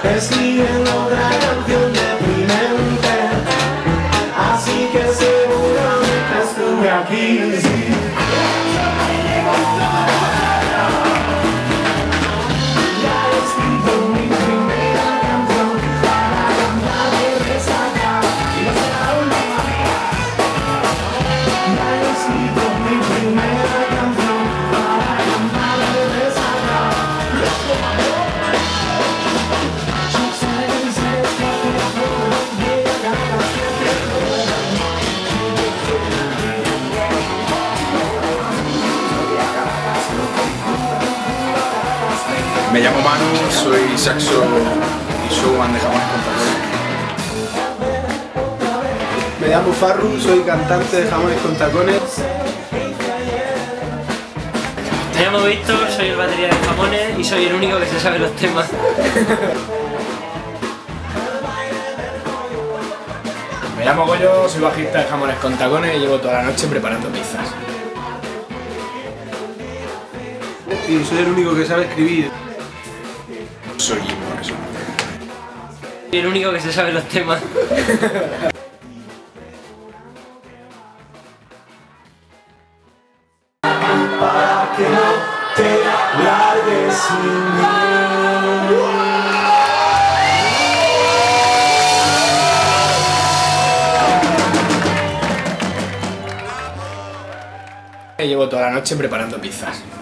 escribiendo otra canción deprimente, así que seguramente estuve aquí, sí. Ya he escrito mi primera canción para cantar de resaca, y no será la última mía. Ya he escrito mi primera canción para cantar de resaca. Me llamo Manu, soy saxo y showman de Jamones con Tacones. Me llamo Farru, soy cantante de Jamones con Tacones. Me llamo Víctor, soy el batería de Jamones y soy el único que se sabe los temas. Me llamo Goyo, soy bajista de Jamones con Tacones y llevo toda la noche preparando pizzas. Y soy el único que sabe escribir. Soy Jim Morrison. Soy el único que se sabe los temas. Para que no te largues sin mí. Llevo toda la noche preparando pizzas.